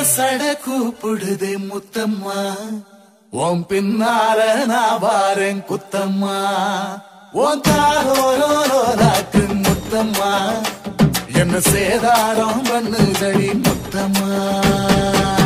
சட கூப்பிடுதே முத்தம்மா உன் பின்னால நான் வாரேன் குத்தம்மா உன் தாரோரோராக்கு முத்தம்மா என்ன சேதாரம் பண்ணுதடி முத்தம்மா